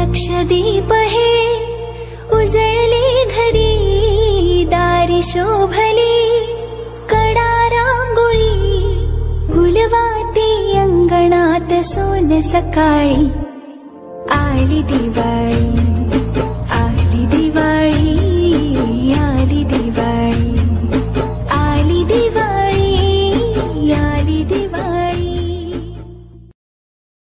लक्षदीप हे उजळले घरी, दारी शोभली कडा रांगोळी, फुलवाती अंगणात सोन सकाळी, आली दिवाळी।